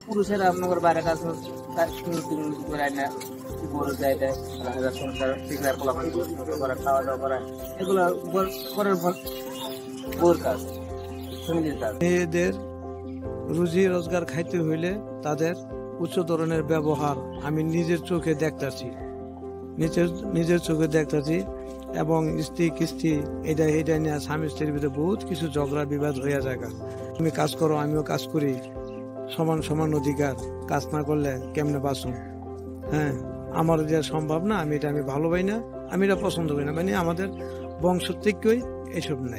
পুরুষেরা আপনার বাইরে কাজ করে না গরু যায় দেয় সংসার করা খাওয়া দাওয়া করা এগুলো করার বউর কাজ ফ্যামিলির কাজ। মেয়েদের রুজি রোজগার খাইতে হইলে তাদের উচ্চ ধরনের ব্যবহার আমি নিজের চোখে দেখতেছি, নিজের চোখে দেখতেছি। এবং স্ত্রী কিস্তি এটা নিয়ে স্বামী স্ত্রীর ভিতরে বহুত কিছু ঝগড়া বিবাদ হইয়া যায়। তুমি কাজ করো, আমিও কাজ করি, সমান সমান অধিকার। কাজ না করলে কেমনে বাঁচুন? হ্যাঁ, আমার যে সম্ভব না, আমি ভালো পাই না, আমি এটা পছন্দ করি না। মানে আমাদের বংশ থেকেই এসব নাই।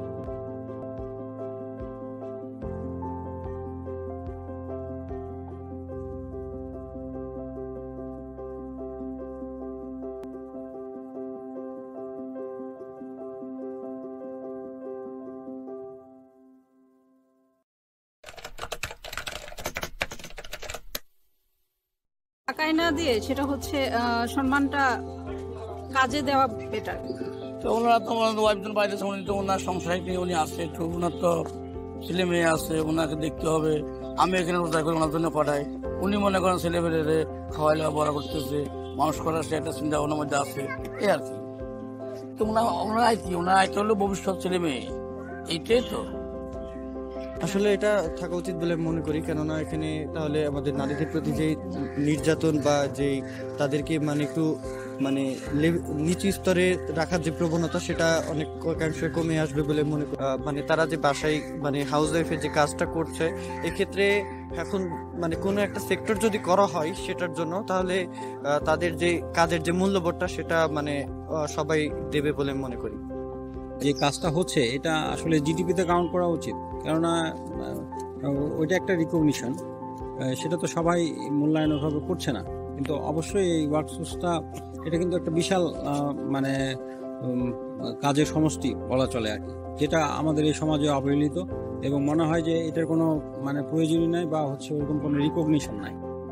টাকায় না দিয়ে সেটা হচ্ছে সম্মানটা কাজে দেওয়া বেটার। তো ওনারা তো ওনার ওয়াইফজন বাইরে আছে, উনি তো ওনার সংসারে নিয়ে উনি আসছে, তো ওনার তো ছেলে মেয়ে আছে, ওনাকে দেখতে হবে। আমি এখানে রোজগার করে ওনার জন্য পাঠাই, উনি মনে করেন ছেলে মেয়েদের খাওয়াইলে বড় করতেছে, মানুষ করার সে একটা চিন্তা ওনার মধ্যে আছে, এই আর কি। তো ওনার আইতি হলো ভবিষ্যৎ ছেলে মেয়ে, এইটাই তো আসলে এটা থাকা উচিত বলে মনে করি। কেননা এখানে তাহলে আমাদের নারীদের প্রতি যে নির্যাতন বা যে তাদেরকে মানে একটু মানে নিচু স্তরে রাখার যে প্রবণতা, সেটা অনেক অংশে কমে আসবে বলে মনে করি। মানে তারা যে বাসায় মানে হাউস ওয়াইফের যে কাজটা করছে, এক্ষেত্রে এখন মানে কোনো একটা সেক্টর যদি করা হয় সেটার জন্য, তাহলে তাদের যে কাজের যে মূল্যবোধটা সেটা মানে সবাই দেবে বলে মনে করি। যে কাজটা হচ্ছে এটা আসলে জিডিপিতে কাউন্ট করা উচিত, কেননা ওইটা একটা রিকগনিশন, সেটা তো সবাই মূল্যায়ন ওভাবে করছে না। কিন্তু অবশ্যই এই ওয়ার্কফোর্সটা এটা কিন্তু একটা বিশাল মানে কাজের সমষ্টি বলা চলে আর কি, যেটা আমাদের এই সমাজে অবহেলিত এবং মনে হয় যে এটার কোনো মানে প্রয়োজনই নাই বা হচ্ছে ওরকম কোনো রিকগনিশন নাই।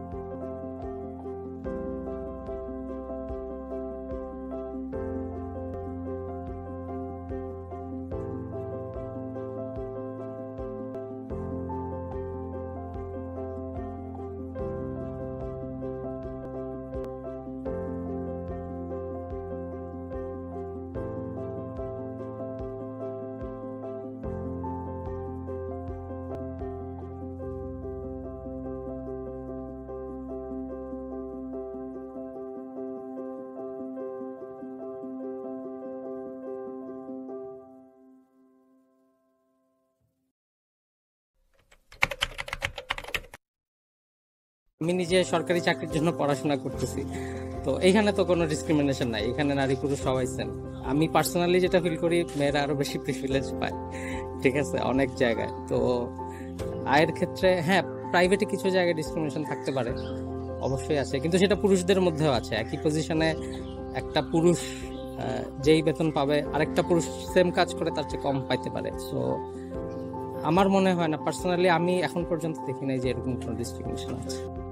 আমি নিজে সরকারি চাকরির জন্য পড়াশোনা করতেছি, তো এইখানে তো কোনো ডিসক্রিমিনেশন নাই, এখানে নারী পুরুষ সবাই সেম। আমি পার্সোনালি যেটা ফিল করি, মেয়েরা আরো বেশি প্রিভিলেজ পায়, ঠিক আছে, অনেক জায়গায়। তো আয়ের ক্ষেত্রে হ্যাঁ, প্রাইভেটে কিছু জায়গায় ডিসক্রিমিনেশন থাকতে পারে, অবশ্যই আছে, কিন্তু সেটা পুরুষদের মধ্যেও আছে। একই পজিশনে একটা পুরুষ যেই বেতন পাবে, আরেকটা পুরুষ সেম কাজ করে তার চেয়ে কম পাইতে পারে। সো আমার মনে হয় না, পার্সোনালি আমি এখন পর্যন্ত দেখি নাই যে এরকম কোনো ডিসক্রিমিনেশন আছে।